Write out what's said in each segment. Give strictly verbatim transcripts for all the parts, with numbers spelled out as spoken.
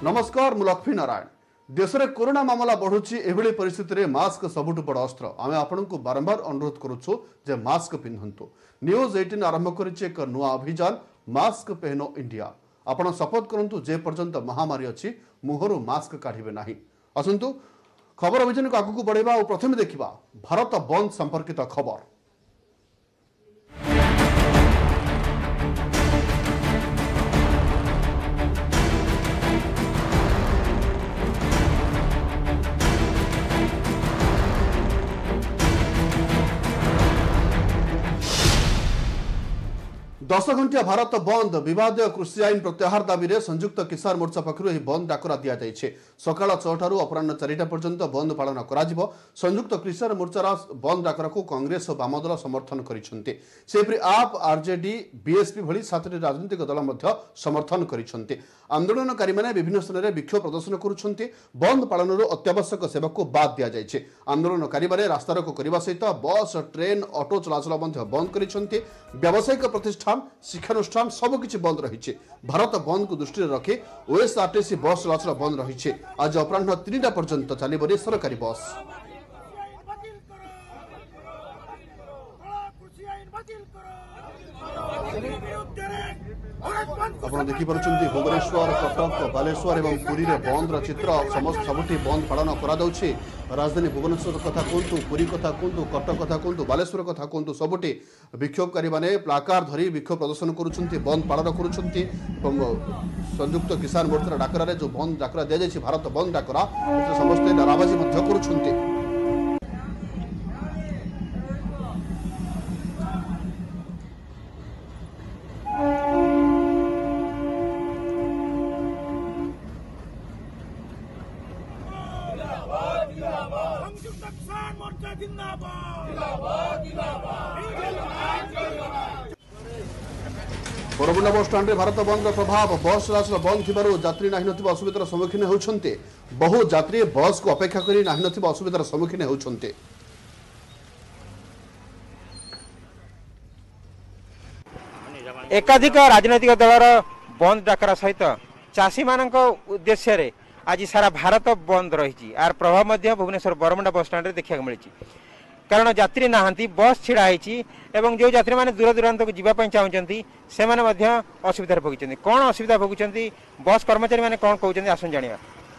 नमस्कार मु लक्ष्मी नारायण। देश में कोरोना मामला बढ़ुची एभली परिस्थिति में मास्क सबुठ बड़ अस्त्र। आम आपण को बारंबार अनुरोध करुचु जे मास्क पिंधतु। न्यूज अठारह आरंभ करिछि एक नुआ अभियान मास्क पहनो इंडिया। आपण शपथ करंतु जे पर्यंत महामारी अछि मुहरु मास्क काढिबे नाही। असंतु खबर अभियान को आगु बढ़ेबा और प्रथम देखिबा भारत बंद संपर्कित खबर। दस घंटिया भारत बंद विवाद कृषि आईन प्रत्याहार दाबी में संयुक्त किसान मोर्चा पक्षर यह बंद डाकरा दि जाइए। सकाल छह अपराह चारिटा पर्यंत बंद पालन कर संयुक्त किसान मोर्चार बंद डाकरा को कांग्रेस और वामदल समर्थन करपरि आप आरजेडी बीएसपी भली सातटी राजनीतिक दल समर्थन कर आंदोलनकारी मैंने विभिन्न स्थान में विक्षोभ प्रदर्शन कर बंद पालन अत्यावश्यक सेवा को बाद दि जाइए। आंदोलनकारी मैंने रास्ता रोको करने सहित बस ट्रेन ऑटो चलाचल बंद कर व्यावसायिक प्रतिष्ठान शिक्षानुष्ठान सबकि बंद रही। भारत बंद को दृष्टि रखी ओएसआरटीसी बस चलाचल बंद रही। आज अपराह तीन पर्यंत चलो सरकारी बस। आप देखिपुर भुवनेश्वर कटक बालेश्वर और पुरी में बंद चित्र समस्त सबुठी बंद पालन करा राजधानी भुवनेश्वर कथा कहतु पुरी कथा कहतु कटक कथा कहतु बालेश्वर कथा कहतु सबुठी विक्षोभकारी माने प्लाकार धरी विक्षोभ प्रदर्शन करुछंती बंद पालन करुछंती। संयुक्त किसान मोर्चार डाकरा जो बंद डाकरा दि जाइए भारत बंद डाकरा समस्ते नाराबाजी करुछंती। बरमुंडा बस स्टाण्ड में भारत बंद प्रभाव बस चलाचल बंद थी यात्री ना असुविधार सम्मुखीन होती। बहु यात्री बस को अपेक्षा कर ना असुविधार सम्मुखीन होती। एकाधिक राजनैतिक दलर बंद डाकरा सहित चाषी मान उद्देश्य आज सारा भारत बंद रही आर प्रभाव भुवनेश्वर बरमुंडा बस स्टाण्ड देखा मिली। कारण यात्री नहांती बस छिड़ा होती एवं जो यात्री मैंने दूर दूरांत को जीवाई चाहते से असुविधा भोगी। कौन असुविधा भोगी बस कर्मचारी मैंने कौन कहते आसन जाना।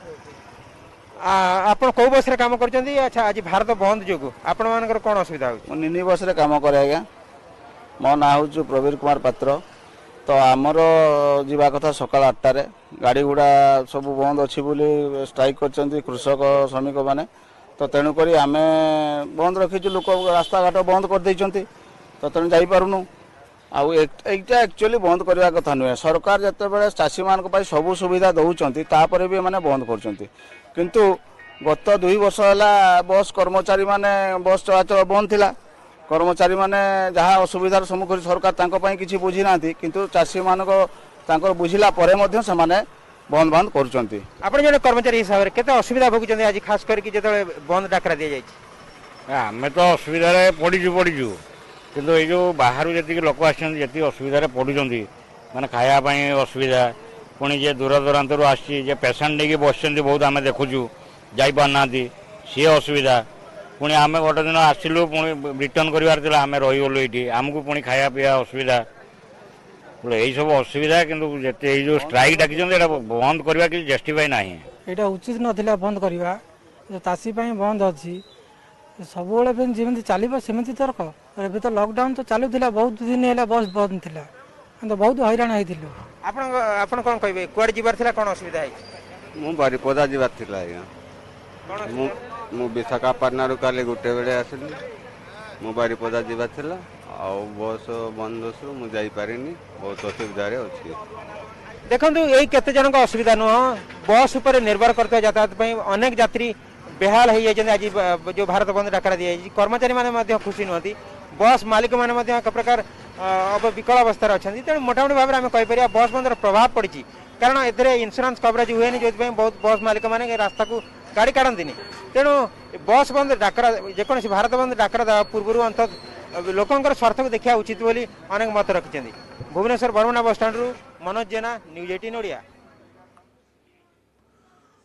आप कौ बस काम कर अच्छा आज भारत बंद जो आपण मान कौन असुविधा हो? निनी बस काम करे आज्ञा मो ना हूँ प्रवीर कुमार पात्र। तो आमर जीवा कथा सकाल आठटारे गाड़ी गुड़ा सब बंद अच्छी स्ट्राइक कर कृषक श्रमिक मैंने तो तेणुक आम बंद रखीचु लोक रास्ता घाट बंद कर देइचंती तो तेणु जापारूनु आउ एटा एक्चुअली बंद करवा कथा नुहे। सरकार जिते बड़े चाषी मान सब सुविधा दौरान तापर भी मैंने बंद करंतु गत दुई वर्ष है बस कर्मचारी माने बस चलाचल बंद थिला। कर्मचारी माने जहाँ असुविधार सम्मुखीन सरकार किसी बुझी ना किंतु चाषी मान बुझिला परे मध्य से माने बंद बंद करुचंती। आपण जने कर्मचारी हिसाब से केते असुविधा भोगुचंती आज खास करके जेतले बंद डाकरा दिया जाय? आमे तो असुविधा रे पडिजु पडिजु किंतु ए जो बाहर जति लोक आछन जति असुविधा रे पडुचंती माने खाया पई असुविधा पुणी जे दूर दूरांतरू आसी जे पेशेंट लेके बसचंती बहुत आमे देखुचु जाई पारनांती सी असुविधा। पुणी आमे गोटे दिन आसिलु पुणी रिटर्न करिवार तिला आमे रही गलु एठी आमको पुणी खाया पिया असुविधा यही सब असुविधा किंतु जेते जो स्ट्राइक डाकी बंद करवा कि जस्टिफाई ना यहाँ उचित नाला बंद करवा चाषी बंद अच्छी सब जमी चलो सेमती तरक ए तो लॉकडाउन तो चलूला बहुत दिन है बस बंद थी तो बहुत हैरान होती। कौन कहे कुआड़ जीवार कौन असुविधा है? मु बारिपदा जीवार थिला मु विशाखापाटना काली गोटे बेले आसिली मु बारिपदा जीवार थिला आ बस बंद मुझे बहुत असुविधा अच्छी। देखो यही केते जन का असुविधा नुह बस उपर निर्भर करते यातायात अनेक यात्री बेहाल हो जाए। आज जो भारत बंद डाकरा दी जाए कर्मचारी मैंने खुशी नुहति बस मालिक मैंने एक प्रकार अब विकल अवस्था अच्छा तेणु मोटामोटी भाव में कहीपर बस बंद प्रभाव पड़ी कारण ए इन्शुरांस कवरेज हुए जो बहुत बस मालिक मैंने रास्ता को गाड़ी काढ़ती तेणु बस बंद डाकरा जेकोसी भारत बंद डाकरा पूर्व अंत लोकंर स्वार्थ को देखा उचित बोली अनेक मत रखिंट। Bhubaneswar Baramunda bus stand Manoj Jena news अठारह ओडिया।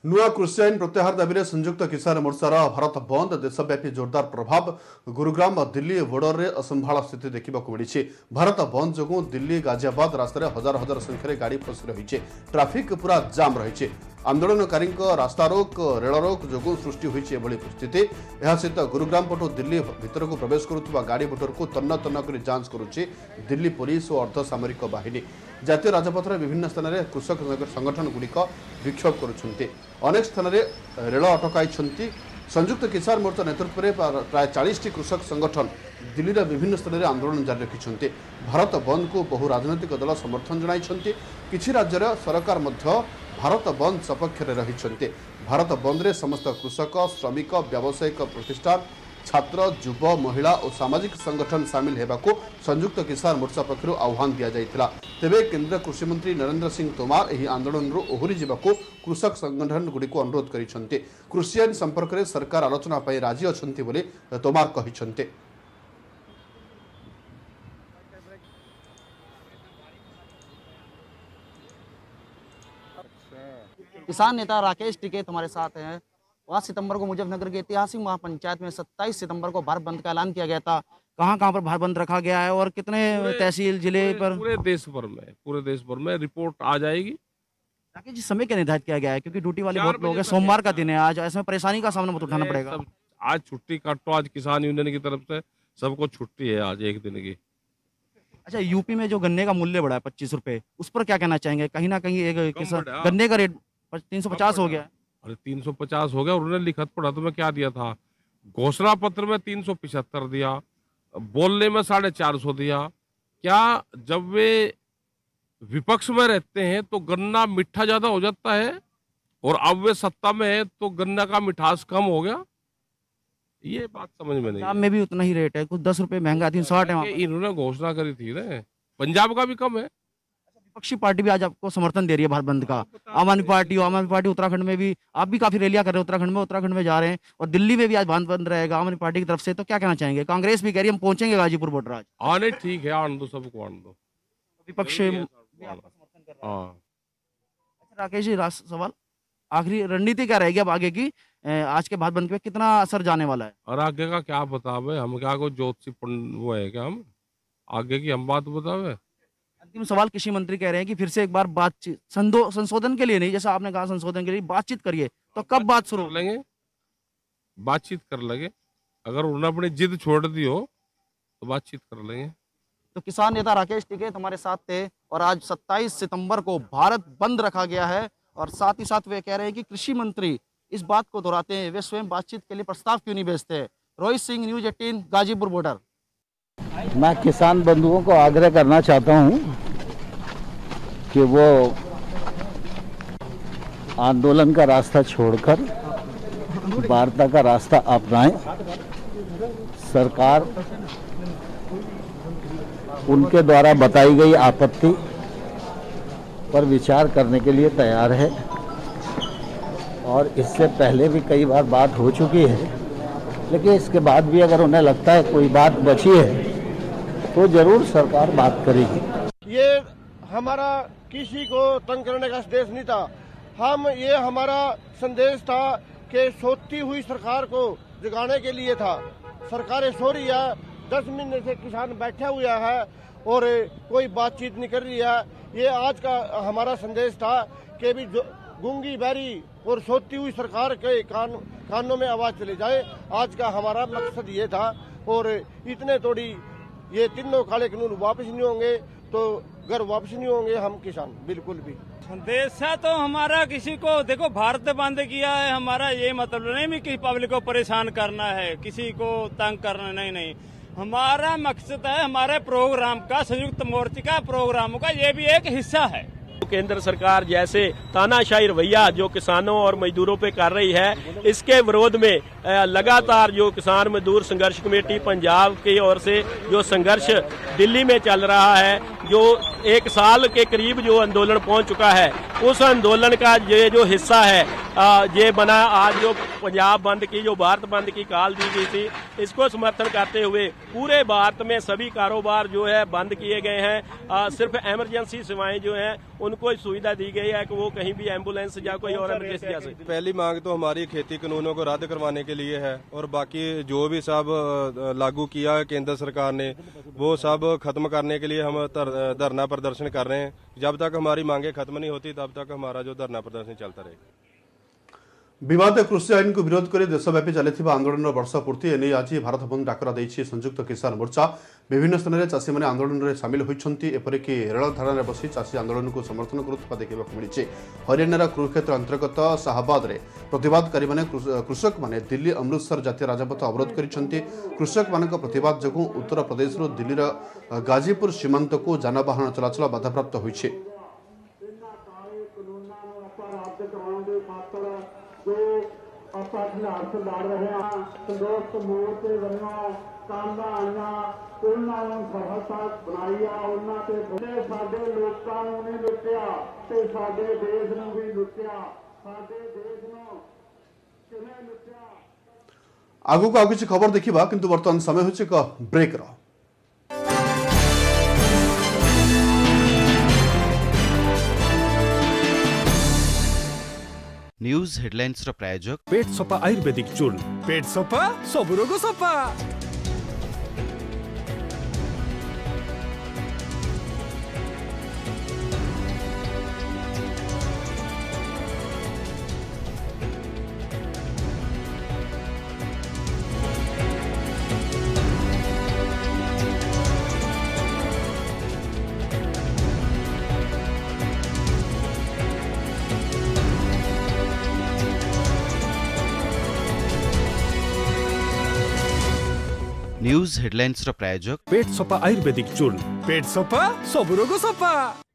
नुआ कृषि आईन प्रत्याहार दाबी संयुक्त किसान मोर्चार भारत बंद देशव्यापी जोरदार प्रभाव गुरुग्राम और दिल्ली बोर्डर में असंभाल स्थिति देखा मिली। भारत बंद जो दिल्ली गाजियाबाद रास्तार हजार हजार संख्यार गाड़ी फसी रही है, ट्राफिक पूरा जाम रही। आंदोलनकारी रास्तारोक रेलरोक जो सृष्टि होती स्थिति। यह सहित गुरुग्राम पटू दिल्ली भितर को प्रवेश करुवा गाड़ी मोटर को तन्न तन्न कर जांच करुच्ची दिल्ली पुलिस और अर्धसामरिक बाहिनी। जातीय राजपथर विभिन्न स्थान में कृषक संगठन गुड़िक विक्षोभ करुछन्ति। अनेक स्थान में रेल अटकाई। संयुक्त किसान मोर्चा नेतृत्व में प्राय चालीस कृषक संगठन दिल्ली में विभिन्न स्थान में आंदोलन जारी रखिंट। भारत बंद को बहु राजनैतिक दल समर्थन जनाई। किछि राज्यर सरकार मध्य भारत बंद सपक्ष रही। भारत बंद रे समस्त कृषक श्रमिक व्यावसायिक प्रतिष्ठान छात्र युव महिला और सामाजिक संगठन सामिल होगा संयुक्त किसान मोर्चा पक्षर आह्वान दि जाइथिला। तेबे केंद्र कृषि मंत्री नरेंद्र सिंह तोमार यह आंदोलन ओहरी जावाक कृषक संगठन गुड़िक अनुरोध करिसेंते। कृषि आईन संपर्क में सरकार आलोचना पर राजी अछंती बोली तोमार कहिसेंते। किसान नेता राकेश टिकैत हमारे साथ हैं। पाँच सितंबर को मुजफ्फरनगर के ऐतिहासिक महापंचायत में सत्ताईस सितंबर को भारत बंद का ऐलान किया गया था। कहां कहां पर भारत बंद रखा गया है और कितने तहसील जिले पर? पूरे देश भर में पूरे देश भर में रिपोर्ट आ जाएगी। राकेश जी, समय क्या निर्धारित किया गया है? क्योंकि ड्यूटी वाले बहुत लोग हैं, सोमवार का दिन है आज, ऐसे में परेशानी का सामना मत उठाना पड़ेगा। आज छुट्टी काटो, आज किसान यूनियन की तरफ से सबको छुट्टी है आज एक दिन की। अच्छा, यूपी में जो गन्ने का मूल्य बढ़ा है पच्चीस रुपए, उस पर क्या कहना चाहेंगे? कहीं ना कहीं एक किसान गन्ने का रेट तीन सौ पचास हो गया। अरे तीन सौ पचास हो गया। उन्होंने लिखत पढ़ा तो मैं क्या दिया था? घोषणा पत्र में तीन सौ पिछहत्तर दिया, बोलने में साढ़े चार सौ दिया। क्या जब वे विपक्ष में रहते हैं तो गन्ना मीठा ज्यादा हो जाता है और अब वे सत्ता में है तो गन्ना का मिठास कम हो गया? ये बात समझ में नहीं। पंजाब में भी उतना ही रेट है, कुछ दस रुपए महंगा तीन सौ आठ है। इन्होंने घोषणा करी थी ना, पंजाब का भी कम है। विपक्षी पार्टी भी आज आपको समर्थन दे रही है भारत बंद का। आम आदमी पार्टी आम आदमी पार्टी उत्तराखंड में भी, आप भी काफी रैलियां कर रहे हैं उत्तराखंड में उत्तराखंड में जा रहे हैं और दिल्ली में भी आज भारत बंद रहेगा आम आदमी पार्टी की तरफ से। तो क्या कहना चाहेंगे? कांग्रेस भी कह रही है हम पहुंचेंगे गाजीपुर बॉर्डर आज। आने ठीक है, आने दो, सबको आने दो। विपक्ष राकेश जी, सवाल आखिरी रणनीति क्या रहेगी अब आगे की? आज के भारत बंद पे कितना असर जाने वाला है? और आगे का क्या बतावे हम? क्या को ज्योतिषी वो है क्या? हम आगे की हम बात बतावे। अंतिम सवाल, कृषि मंत्री कह रहे हैं कि फिर से एक बार बातचीत संशोधन के लिए नहीं, जैसा आपने कहा संशोधन के लिए बातचीत करिए, तो कब बात शुरू लेंगे? बातचीत कर लेंगे। अगर उन्होंने अपनी जिद छोड़ दी हो तो बातचीत कर लेंगे। तो किसान नेता राकेश टिकैत हमारे साथ थे और आज सत्ताईस सितंबर को भारत बंद रखा गया है और साथ ही साथ वे कह रहे हैं कि कृषि मंत्री इस बात को दोहराते हैं, वे स्वयं बातचीत के लिए प्रस्ताव क्यों नहीं भेजते? रोहित सिंह, न्यूज अठारह, गाजीपुर बॉर्डर। मैं किसान बंधुओं को आग्रह करना चाहता हूं कि वो आंदोलन का रास्ता छोड़कर वार्ता का रास्ता अपनाएं। सरकार उनके द्वारा बताई गई आपत्ति पर विचार करने के लिए तैयार है और इससे पहले भी कई बार बात हो चुकी है, लेकिन इसके बाद भी अगर उन्हें लगता है कोई बात बची है तो जरूर सरकार बात करेगी। ये हमारा किसी को तंग करने का संदेश नहीं था। हम ये हमारा संदेश था कि सोती हुई सरकार को जगाने के लिए था। सरकारें सो रही है, दस महीने से किसान बैठा हुआ है और कोई बातचीत नहीं कर रही है। ये आज का हमारा संदेश था कि भी गूंगी बहरी और सोती हुई सरकार के कान कानों में आवाज चले जाए। आज का हमारा मकसद ये था और इतने थोड़ी ये तीनों काले कानून वापस नहीं होंगे तो अगर वापस नहीं होंगे हम किसान बिल्कुल भी। संदेश है तो हमारा किसी को देखो भारत बंद किया है, हमारा ये मतलब नहीं भी कि पब्लिक को परेशान करना है, किसी को तंग करना नहीं नहीं। हमारा मकसद है हमारे प्रोग्राम का, संयुक्त मोर्चे का प्रोग्राम का ये भी एक हिस्सा है। केंद्र सरकार जैसे तानाशाही रवैया जो किसानों और मजदूरों पे कर रही है, इसके विरोध में लगातार जो किसान मजदूर संघर्ष कमेटी पंजाब की ओर से जो संघर्ष दिल्ली में चल रहा है, जो एक साल के करीब जो आंदोलन पहुंच चुका है, उस आंदोलन का ये जो हिस्सा है आ, ये बना आज जो पंजाब बंद की जो भारत बंद की कॉल दी गई थी, इसको समर्थन करते हुए पूरे भारत में सभी कारोबार जो है बंद किए गए हैं। आ, सिर्फ इमरजेंसी सेवाएं जो हैं उनको सुविधा दी गई है कि वो कहीं भी एम्बुलेंस या कोई और इमरजेंसी जा सकती। पहली मांग तो हमारी खेती कानूनों को रद्द करवाने के लिए है और बाकी जो भी सब लागू किया है केंद्र सरकार ने वो सब खत्म करने के लिए हम धरना प्रदर्शन कर रहे हैं। जब तक हमारी मांगे खत्म नहीं होती तब तक हमारा जो धरना प्रदर्शन चलता रहेगा। विवाद कृषि आईन को विरोध कर देशव्यापी चली आंदोलन वर्ष पूर्ति एने आज भारत बंद डाकरा देछि संयुक्त किसान मोर्चा। विभिन्न स्थान में चाषी मैंने आंदोलन में सामिल होती एपरिक रेल धारण बसी चाषी आंदोलन को समर्थन करुवा देखा मिली। हरियाणार कुरुक्षेत्र अंतर्गत शाहबाद में प्रतिबादकारी मैंने कृषक मैंने दिल्ली अमृतसर जातीय राजपथ अवरोध कर कृषक मान प्रतिबाद जो उत्तर प्रदेश दिल्लीर गाजीपुर सीमांत को जानवाहन चलाचल बाधाप्राप्त होइछे। आगु को आगे खबर देखा किंतु वर्तमान समय होछि एक ब्रेक रो। न्यूज हेडलाइंस रो प्रायोजक पेट सफा आयुर्वेदिक चूर्ण। पेट सफा सब रोग सफा। न्यूज हेडलाइंस रो प्रायोजक पेट सफा आयुर्वेदिक चूर्ण। पेट सफा सब रोग सफा।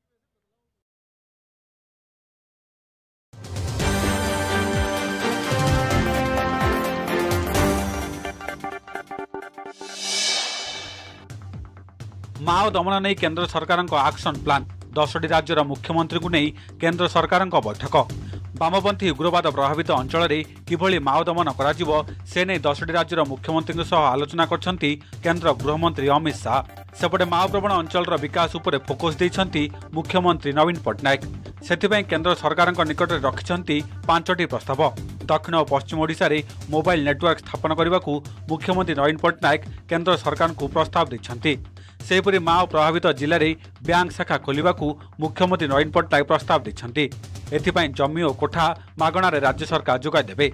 माओ दमन नहीं केंद्र सरकार एक्शन प्लान दसटी राज्यर मुख्यमंत्री को नहीं केंद्र सरकार बैठक। वामपंथी उग्रवाद प्रभावित अंचल में किभली माओ दमन से नहीं दसटी राज्यर मुख्यमंत्री आलोचना करछंती केंद्र गृहमंत्री अमित शाह। सेपटे माओ प्रवण अंचल विकास उपर फोकस देइछंती मुख्यमंत्री नवीन पट्टनायक। सेथिपई केंद्र सरकार निकट में रखिछंती पांचटी प्रस्ताव। दक्षिण और पश्चिम ओडिशा रे मोबाइल नेटवर्क स्थापन करने को मुख्यमंत्री नवीन पट्टनायक केंद्र सरकार को प्रस्ताव देइछंती। सेहिपरि माओ प्रभावित जिले में बैंक शाखा खोलने को मुख्यमंत्री नवीन पट्टनायक प्रस्ताव देइछंती। एथिपई जमी और कोठा मागणार राज्य सरकार जोगाई देबे।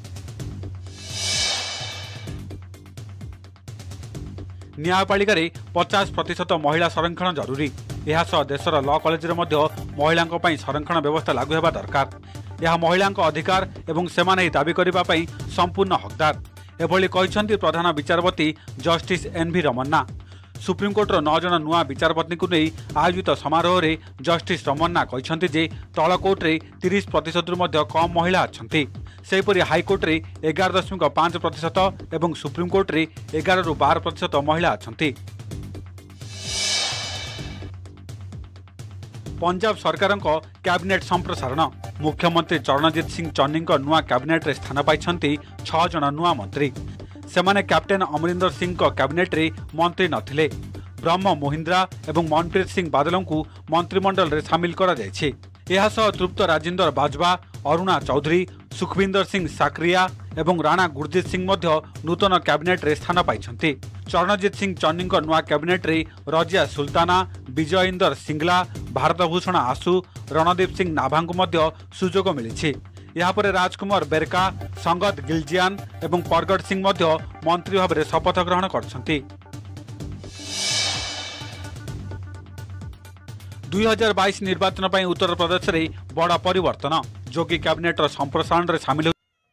न्यायपालिका रे पचास प्रतिशत महिला संरक्षण जरूरी। यह सह देशर लॉ कॉलेज रे मध्य महिलांक पई संरक्षण व्यवस्था लागू हेबा दरकार। यह महिलांक अधिकार एवं सेमाने दाबी करिबा पई संपूर्ण हकदार एभली कहिसंती प्रधान विचारपति जस्टिस एन वी रमन्ना। सुप्रीमकोर्टर नौ जन नुआ विचारपति को नहीं आयोजित समारोह में जस्टिस रमन्ना कहते जे तल कोर्ट रे तीस प्रतिशत कम महिला अच्छी। सेहीपरि हाईकोर्ट रे एगार दशमिक पांच प्रतिशत और सुप्रीमकोर्ट रे एगार रु बार प्रतिशत महिला अच्छी। पंजाब सरकार कैबिनेट संप्रसारण मुख्यमंत्री चरणजीत सिंह चन्नी नुआ कैबिनेट रे स्थान पाई छह जन नुआ मंत्री। सेमाने कैप्टेन अमरिंदर सिंह को कैबिनेट रे मंत्री नथिले। ब्रह्म मोहिंद्रा एवं मनप्रीत सिंह बादलों को मंत्रिमंडल रे शामिल करा जायछि। यह सह तृप्त राजेंद्र बाजवा, अरुणा चौधरी, सुखविंदर सिंह साकरिया एवं राणा गुरजीत सिंह मध्य नूतन कैबिनेट रे स्थान पाइछन्ति। चरणजीत सिंह चन्नी नुआ कैबिनेट रे रजिया सुल्ताना, विजय इंदर सिंगला, भारत भूषण आसु, रणदीप सिंह नाभा को मध्य सुजोग मिली। यहाँ पर राजकुमार बेरका, संगत गिलजियान एवं परगट सिंह मध्य मंत्री भाव में शपथ ग्रहण करछन्ति। दुई हजार बाईस निर्वाचन पर उत्तर प्रदेश में बड़ा परिवर्तन। जोगी कैबिनेट संप्रसारण में सामिल।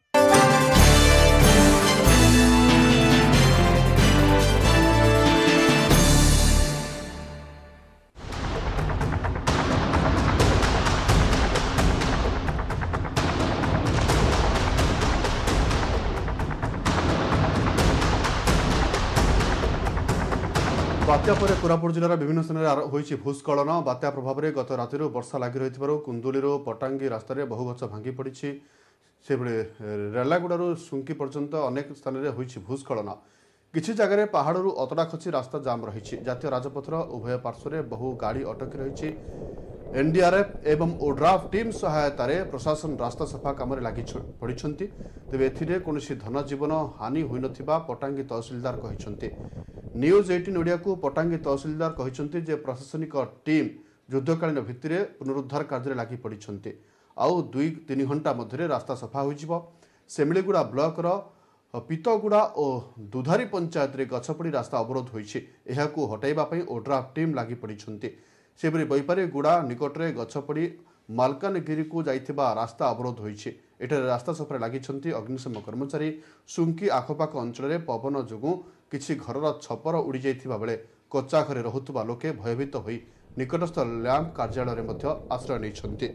बात्या पर कोरापुट जिलार विभिन्न स्थान में होइछि भूस्खलन। बात्या प्रभाव में गत राति वर्षा लगी रही कुंदुली पटांगी रास्तार बहु गछ भांगी पड़ी। से रेलागुड़ू सुंकी पर्यंत अनेक स्थान में होइछि भूस्खलन किछि जगह पहाड़ू अतड़ा खसी रास्ता जाम रही जातीय राजपथर उभय पार्श्व बहु गाड़ी अटकी रही एनडीआरएफ एवं ओड्राफ टीम सहायतार प्रशासन रास्ता सफा कम लगी पड़ी तेज ए धन जीवन हानि होई नथिबा पटांगी तहसिलदार कहते न्यूज एटीन ओडिया को पटांगी तहसिलदार कहते जे प्रशासनिक टीम युद्धकालीन भित्तिरे पुनरुद्धार कार्य लगी पड़ी आउ दुई तीन घंटा मध्य रास्ता सफा हो सेमिलीगुड़ा ब्लॉक पितगुड़ा और दुधारी पंचायत रे गछपड़ी रास्ता अवरोध होइछि एहाकू हटाइबा पई ओड्राफ टीम लगी पड़ी सेपरी बैपारी गुड़ा निकटरे गछपड़ी मालकानगिरी को जाइथिबा रास्ता अवरोध होइछि एठारे रास्ता सफारे लागिछन्ति अग्निशम कर्मचारी सुंकी आखपाख अंचल पवन जोगु किछि घरर छपर उड़ी जाइथिबा बेले कच्चा घरे रहुतबा लोके भयभीत होई निकटस्थ लैंप कार्यालय मध्य आश्रय नेइछन्ति।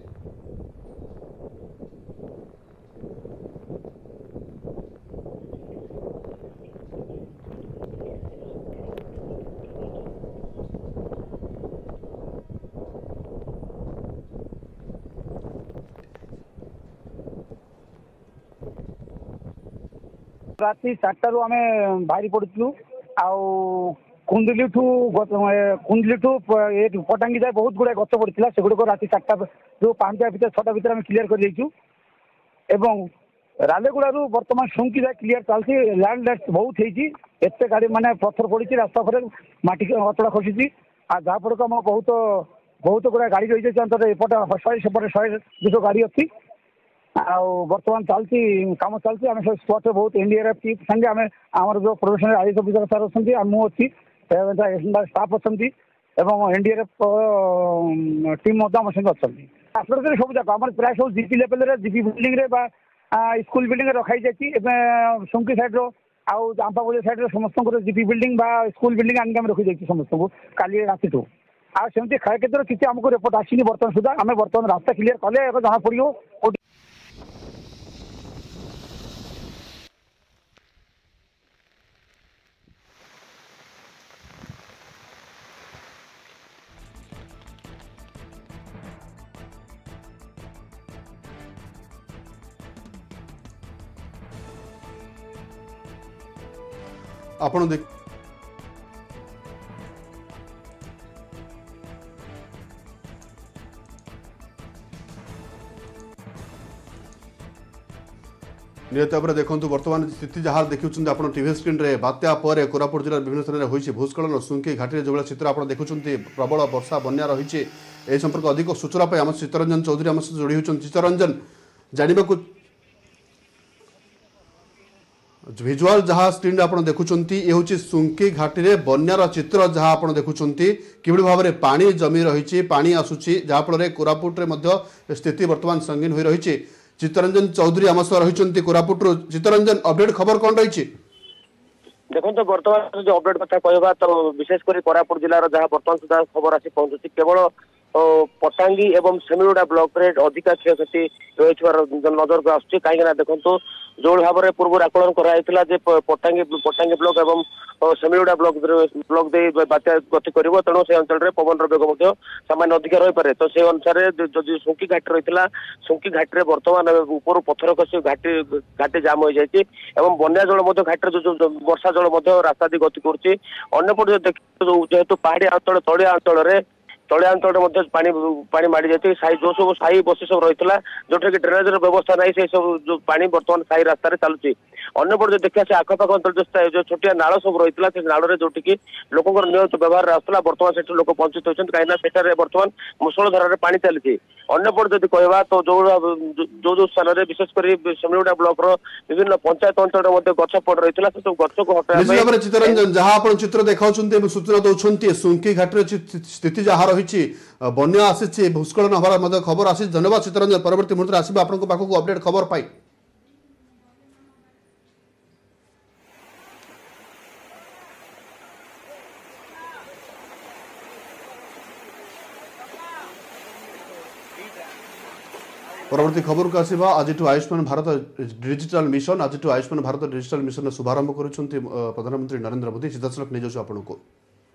राति चारटारू आम बाहरी पड़ू कुंदली ठू कुंदली ठू पटांगी जाए बहुत गुड़ा गच पड़ा से गुड़क राति चार्टा जो पांचटा भितर छटा भितर आम क्लीयर कर रालेगुड़ू बर्तमान सुंकी जाए क्लीयर चलती लैंड लाइट बहुत होते गाड़ी माने पत्थर पड़ी रास्ता पर माटी अतड़ा खसी जहाँफल आम बहुत बहुत गुड़ा गाड़ी रही है अंतर एपटे शहे सेपटे शहे दुश गाड़ी अच्छी बर्तमान चलती कम चलती आम स्पॉट बहुत एनडीआरएफ टीम संगे आम आम जो प्रोफेशनल आईएएस ऑफिसर सर अच्छा मुझे स्टाफ अच्छा एनडीआरएफ टीम आम संगे अच्छा आसपास सब जाक आम प्राय सब GP level GP building school building रखाई जाए सुंकी सैड आउ आंपाबुली सैड समस्त जीपी बिल्डिंग स्कूल बिल्डिंग आनिक आम रखी जाइए समस्त को काली राति आमती क्षयक्षति किसी आमको रिपोर्ट आसनी बर्तमान सुधा आम बर्तमान रास्ता क्लीयर कले जना पड़ो। आपण देख निहत भाव में देखो बर्तमान स्थिति जहाँ देखुं आप टीवी स्क्रीन रे बात्या पर कोरापुट जिला विभिन्न स्थान में होइछि भूस्खलन सुंकी घाटी जो चित्र आप देखुं प्रबल वर्षा बन्या रही ए संपर्क अधिक सूचना आम चित्तरंजन चौधरी आम सहित जोड़ी होती चित्तरंजन जानवा विजुआल जहाँ स्क्रीन आप देखुं ये हूँ सुंकी घाटी में बन्यार चित्र जहाँ आप देखुं कि भाव में पानी जमी रही पानी आसूची जहाँफल कोरापुट में स्थिति बर्तमान संगीन हो रही चित्तरंजन चौधरी आम सह रही कोरापुट चित्तरंजन अपडेट खबर कौन रही देखो तो बर्तमान जो अपडेट कथा कहवा तो विशेषकर कोरापुट जिलार जहाँ बर्तमान सुधा खबर आसी पहुंचुची केवल पटांगी एवं सेमिलुडा ब्लॉक रे अधिका क्षयक्षति रही नजर को आसुची कहीं देखो जो भाव में पूर्व आकलन कराइला पटांगी पटांगी ब्लॉक एवं सेमिलुडा ब्लॉक ब्लॉक दे बात्या गति कर तेणु से अंचल पवन बेग सामान्य अधिक रही पारे तो से अनुसार जो सुंकी घाटी रही सुंकी घाटी में बर्तमान ऊपर पत्थर खसी घाटी घाटी जाम हो जाए बन्या जल घाटी जो वर्षा जल रास्ता दी गति करपटे देख जेहेतु पहाड़ी अंचल तलिया अंचल तलिया अंचल पानी पानी माड़ी जाती साई जो सब साई बसी सब रही है जोटा कि ड्रेनेज व्यवस्था नहीं से सब जो पानी बर्तमान साई रास्तार चलुची अंपटे जो देखा आखपाख अंचल जो छोटिया नाल सब रही है नाल जोटि की लोक नियमित व्यवहार आसला बर्तमान से लोक वंचित होती कहीं सेठार बर्तमान मुसलधार पानी चली अंपटे जब कहवा तो जो जो जो स्थान विशेषकर सेमिलुडा ब्लॉक विभिन्न पंचायत अंचल गछ पड़ रही है सब गछ को हटाई चित्तरंजन जहाँ आप चित्र देखा सूचना दौरान सुंकी घाटी स्थिति जहाँ रही बन्या आसी भूस्खलन हमारा खबर आसी धन्यवाद चित्तरंजन परवर्ती मुहूर्त आसो आप अपडेट खबर पाई परवर्ती खबर को आसवा आज आयुष्मान भारत डिजिटल मिशन आज आयुष्मान भारत डिजिटल मिशन शुभारंभ कर प्रधानमंत्री नरेंद्र मोदी सीधासलख नहीं जाऊँ आपन को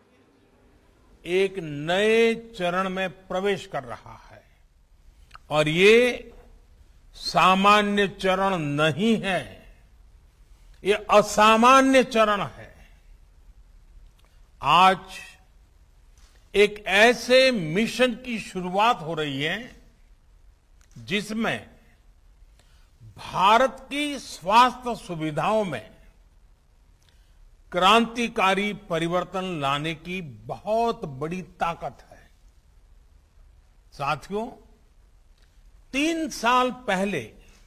एक नए चरण में प्रवेश कर रहा है और ये सामान्य चरण नहीं है, ये असामान्य चरण है। आज एक ऐसे मिशन की शुरुआत हो रही है जिसमें भारत की स्वास्थ्य सुविधाओं में क्रांतिकारी परिवर्तन लाने की बहुत बड़ी ताकत है। साथियों, तीन साल पहले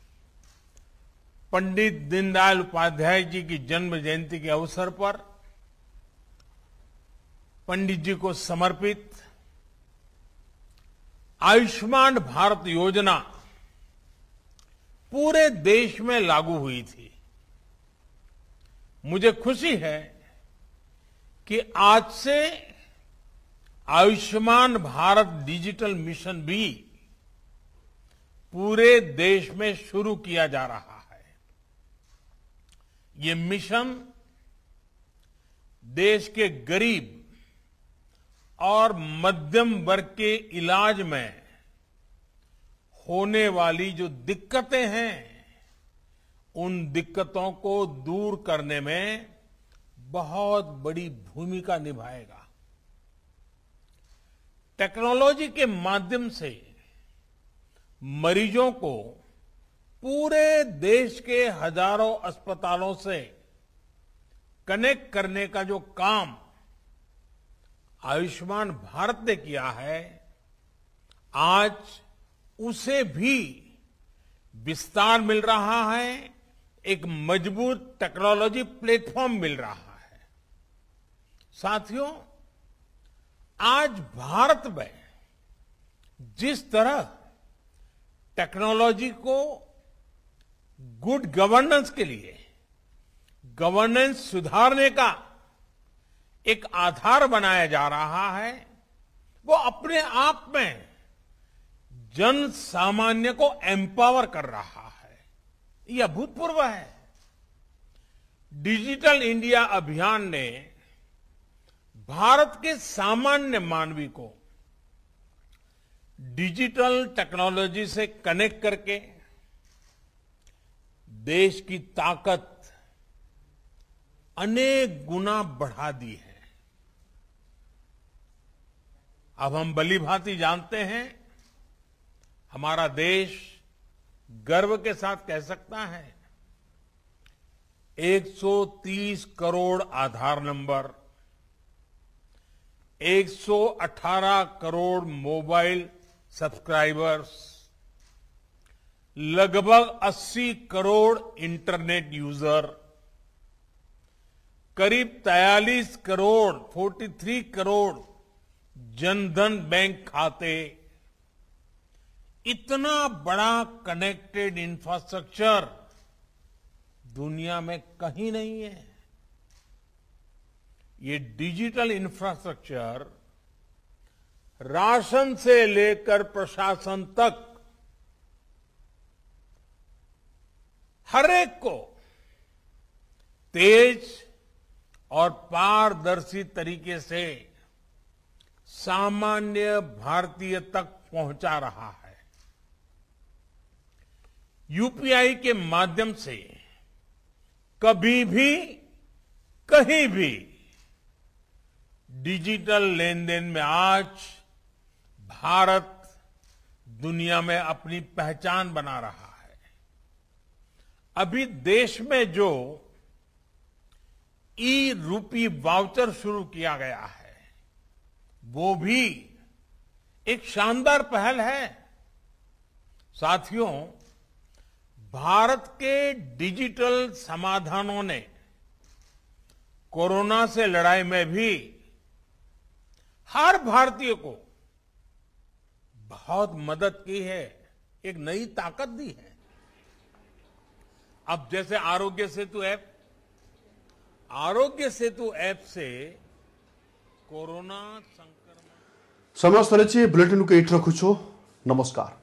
पंडित दीनदयाल उपाध्याय जी की जन्म जयंती के अवसर पर पंडित जी को समर्पित आयुष्मान भारत योजना पूरे देश में लागू हुई थी। मुझे खुशी है कि आज से आयुष्मान भारत डिजिटल मिशन भी पूरे देश में शुरू किया जा रहा है। ये मिशन देश के गरीब और मध्यम वर्ग के इलाज में होने वाली जो दिक्कतें हैं, उन दिक्कतों को दूर करने में बहुत बड़ी भूमिका निभाएगा। टेक्नोलॉजी के माध्यम से मरीजों को पूरे देश के हजारों अस्पतालों से कनेक्ट करने का जो काम आयुष्मान भारत ने किया है, आज उसे भी विस्तार मिल रहा है, एक मजबूत टेक्नोलॉजी प्लेटफॉर्म मिल रहा है। साथियों, आज भारत में जिस तरह टेक्नोलॉजी को गुड गवर्नेंस के लिए, गवर्नेंस सुधारने का एक आधार बनाया जा रहा है, वो अपने आप में जन सामान्य को एम्पावर कर रहा है। यह अभूतपूर्व है। डिजिटल इंडिया अभियान ने भारत के सामान्य मानवी को डिजिटल टेक्नोलॉजी से कनेक्ट करके देश की ताकत अनेक गुना बढ़ा दी है। अब हम भलीभांति जानते हैं, हमारा देश गर्व के साथ कह सकता है एक सौ तीस करोड़ आधार नंबर, एक सौ अठारह करोड़ मोबाइल सब्सक्राइबर्स, लगभग अस्सी करोड़ इंटरनेट यूजर, करीब तैंतालीस करोड़ तैंतालीस करोड़ जनधन बैंक खाते, इतना बड़ा कनेक्टेड इंफ्रास्ट्रक्चर दुनिया में कहीं नहीं है। ये डिजिटल इंफ्रास्ट्रक्चर राशन से लेकर प्रशासन तक हर एक को तेज और पारदर्शी तरीके से सामान्य भारतीय तक पहुंचा रहा है। यूपीआई के माध्यम से कभी भी कहीं भी डिजिटल लेन देन में आज भारत दुनिया में अपनी पहचान बना रहा है। अभी देश में जो ई रूपी वाउचर शुरू किया गया है, वो भी एक शानदार पहल है। साथियों, भारत के डिजिटल समाधानों ने कोरोना से लड़ाई में भी हर भारतीय को बहुत मदद की है, एक नई ताकत दी है। अब जैसे आरोग्य सेतु ऐप, आरोग्य सेतु ऐप से कोरोना संक्रमण समय सरी बुलेटिन को एट रखुछु। नमस्कार।